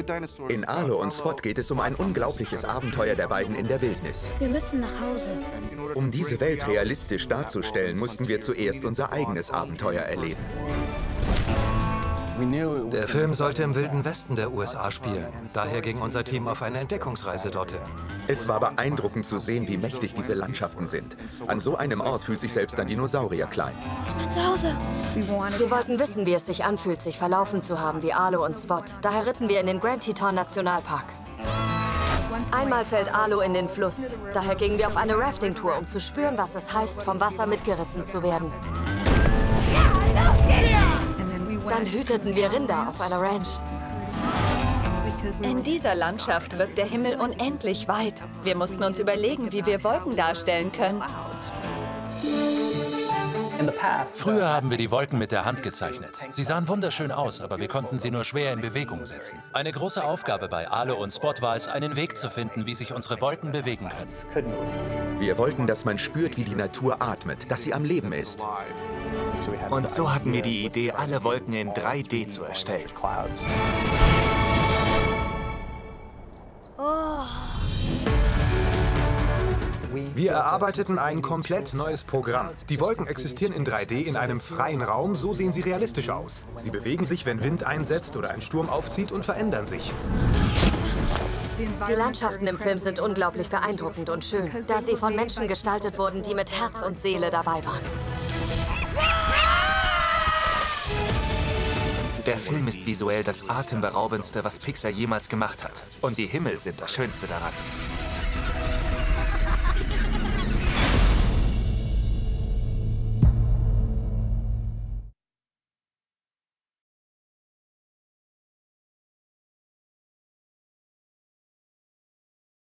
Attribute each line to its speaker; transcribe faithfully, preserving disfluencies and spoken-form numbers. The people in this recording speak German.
Speaker 1: In Arlo und Spot geht es um ein unglaubliches Abenteuer der beiden in der Wildnis.
Speaker 2: Wir müssen nach Hause.
Speaker 1: Um diese Welt realistisch darzustellen, mussten wir zuerst unser eigenes Abenteuer erleben.
Speaker 3: Der Film sollte im Wilden Westen der U S A spielen. Daher ging unser Team auf eine Entdeckungsreise dorthin.
Speaker 1: Es war beeindruckend zu sehen, wie mächtig diese Landschaften sind. An so einem Ort fühlt sich selbst ein Dinosaurier klein.
Speaker 2: Wo ist mein Zuhause?
Speaker 4: Wir wollten wissen, wie es sich anfühlt, sich verlaufen zu haben wie Arlo und Spot. Daher ritten wir in den Grand Teton Nationalpark. Einmal fällt Arlo in den Fluss. Daher gingen wir auf eine Rafting-Tour, um zu spüren, was es heißt, vom Wasser mitgerissen zu werden. Dann hüteten wir Rinder auf einer Ranch.
Speaker 5: In dieser Landschaft wirkt der Himmel unendlich weit. Wir mussten uns überlegen, wie wir Wolken darstellen können.
Speaker 6: Früher haben wir die Wolken mit der Hand gezeichnet. Sie sahen wunderschön aus, aber wir konnten sie nur schwer in Bewegung setzen. Eine große Aufgabe bei Arlo und Spot war es, einen Weg zu finden, wie sich unsere Wolken bewegen können.
Speaker 1: Wir wollten, dass man spürt, wie die Natur atmet, dass sie am Leben ist.
Speaker 7: Und so hatten wir die Idee, alle Wolken in drei D zu erstellen.
Speaker 3: Wir erarbeiteten ein komplett neues Programm. Die Wolken existieren in drei D in einem freien Raum, so sehen sie realistisch aus. Sie bewegen sich, wenn Wind einsetzt oder ein Sturm aufzieht und verändern sich.
Speaker 4: Die Landschaften im Film sind unglaublich beeindruckend und schön, da sie von Menschen gestaltet wurden, die mit Herz und Seele dabei waren.
Speaker 7: Der Film ist visuell das Atemberaubendste, was Pixar jemals gemacht hat. Und die Himmel sind das Schönste daran.